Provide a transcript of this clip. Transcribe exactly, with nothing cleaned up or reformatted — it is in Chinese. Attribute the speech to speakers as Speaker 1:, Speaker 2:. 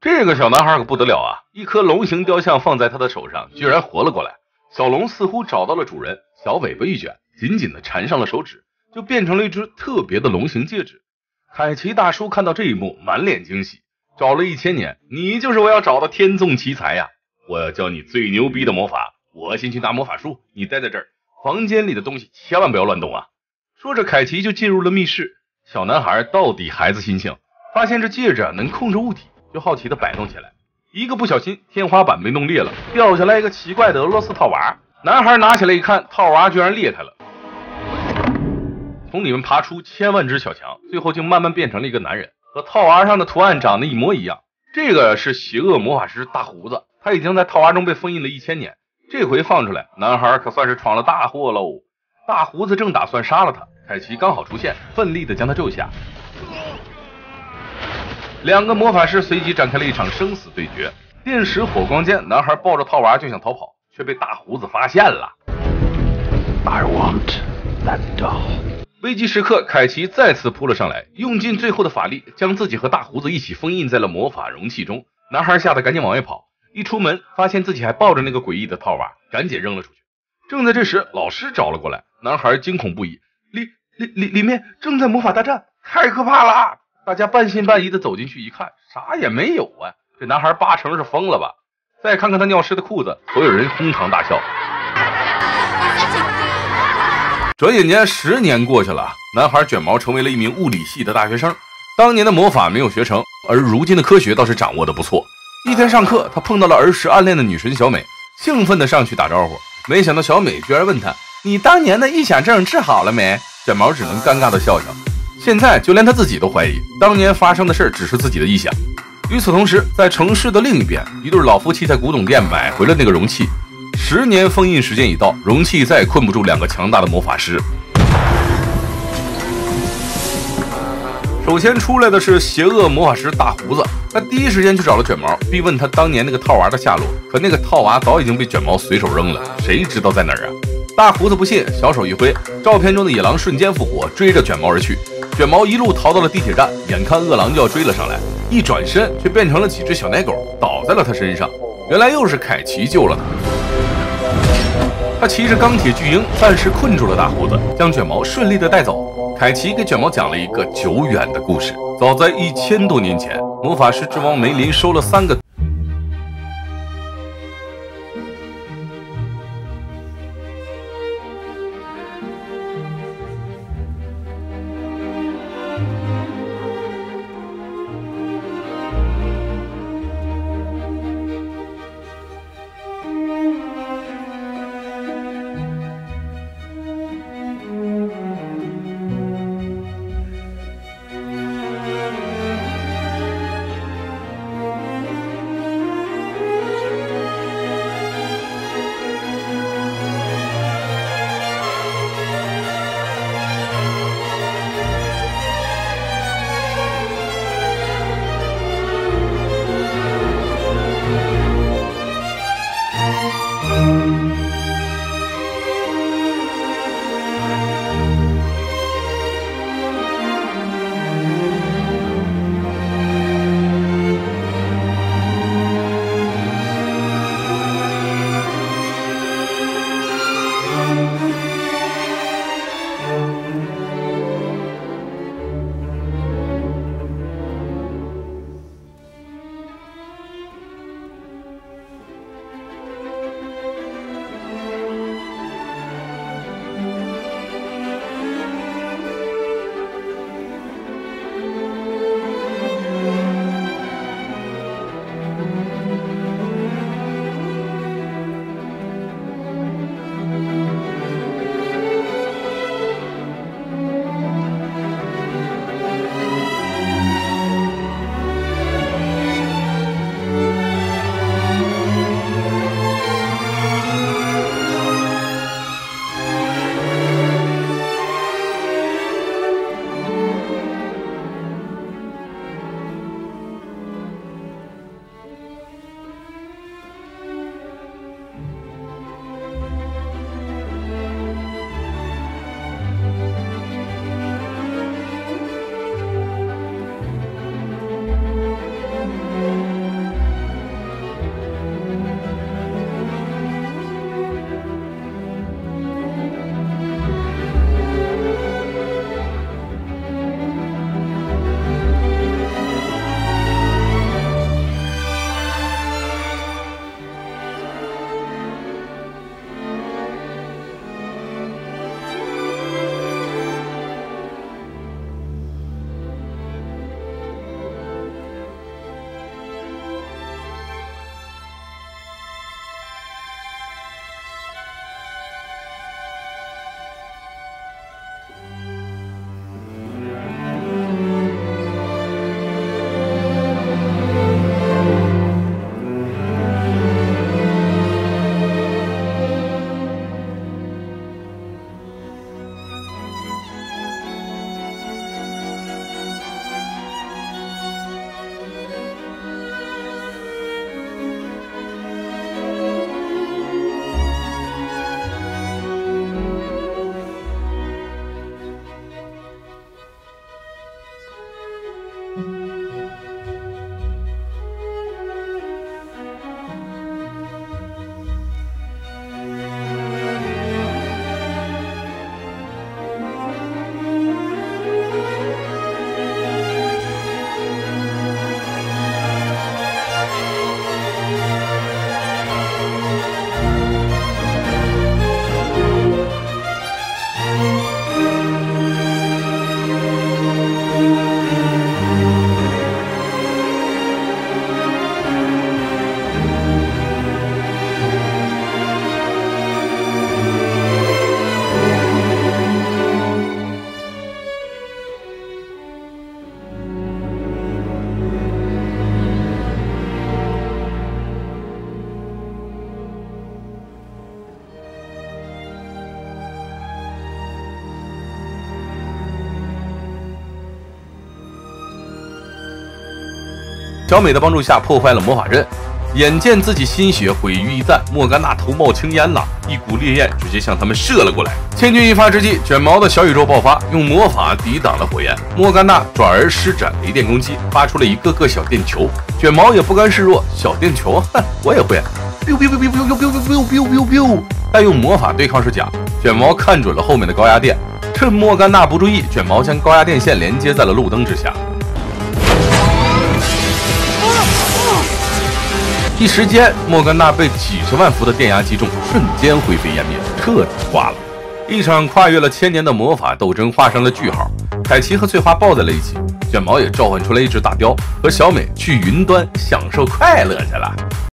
Speaker 1: 这个小男孩可不得了啊！一颗龙形雕像放在他的手上，居然活了过来。小龙似乎找到了主人，小尾巴一卷，紧紧地缠上了手指，就变成了一只特别的龙形戒指。凯奇大叔看到这一幕，满脸惊喜。找了一千年，你就是我要找的天纵奇才呀！我要教你最牛逼的魔法，我先去拿魔法书，你待在这儿，房间里的东西千万不要乱动啊！说着，凯奇就进入了密室。小男孩到底孩子心性，发现这戒指能控制物体，就好奇的摆弄起来。一个不小心，天花板被弄裂了，掉下来一个奇怪的俄罗斯套娃。男孩拿起来一看，套娃居然裂开了，从里面爬出千万只小强，最后竟慢慢变成了一个男人，和套娃上的图案长得一模一样。这个是邪恶魔法师大胡子，他已经在套娃中被封印了一千年，这回放出来，男孩可算是闯了大祸喽。大胡子正打算杀了他，凯奇刚好出现，奋力的将他救下。两个魔法师随即展开了一场生死对决。电石火光间，男孩抱着套娃就想逃跑，却被大胡子发现了。
Speaker 2: I want that doll。
Speaker 1: 危急时刻，凯奇再次扑了上来，用尽最后的法力，将自己和大胡子一起封印在了魔法容器中。男孩吓得赶紧往外跑，一出门发现自己还抱着那个诡异的套娃，赶紧扔了出去。正在这时，老师找了过来，男孩惊恐不已，里里里里面正在魔法大战，太可怕了！大家半信半疑的走进去一看，啥也没有啊！这男孩八成是疯了吧？再看看他尿湿的裤子，所有人哄堂大笑。转眼间十年过去了，男孩卷毛成为了一名物理系的大学生。当年的魔法没有学成，而如今的科学倒是掌握的不错。一天上课，他碰到了儿时暗恋的女神小美，兴奋的上去打招呼，没想到小美居然问他：“你当年的臆想症治好了没？”卷毛只能尴尬的笑笑。现在就连他自己都怀疑，当年发生的事只是自己的臆想。与此同时，在城市的另一边，一对老夫妻在古董店买回了那个容器。十年封印时间已到，容器再也困不住两个强大的魔法师。首先出来的是邪恶魔法师大胡子，他第一时间就找了卷毛，逼问他当年那个套娃的下落。可那个套娃早已经被卷毛随手扔了，谁知道在哪儿啊？大胡子不信，小手一挥，照片中的野狼瞬间复活，追着卷毛而去。卷毛一路逃到了地铁站，眼看饿狼就要追了上来，一转身却变成了几只小奶狗，倒在了他身上。原来又是凯奇救了他。他骑着钢铁巨鹰，暂时困住了大胡子，将卷毛顺利的带走。凯奇给卷毛讲了一个久远的故事。早在一千多年前，魔法师之王梅林收了三个小美的帮助下破坏了魔法阵。眼见自己心血毁于一旦，莫甘娜头冒青烟呐，一股烈焰直接向他们射了过来。千钧一发之际，卷毛的小宇宙爆发，用魔法抵挡了火焰。莫甘娜转而施展雷电攻击，发出了一个个小电球。卷毛也不甘示弱，小电球，哼，我也会。biu biu biu biu biu biu biu biu biu biu， 但用魔法对抗是假。卷毛看准了后面的高压电，趁莫甘娜不注意，卷毛将高压电线连接在了路灯之下。一时间，莫甘娜被几十万伏的电压击中，瞬间灰飞烟灭，彻底挂了。一场跨越了千年的魔法斗争画上了句号。凯奇和翠花抱在了一起，卷毛也召唤出来一只大雕，和小美去云端享受快乐去了。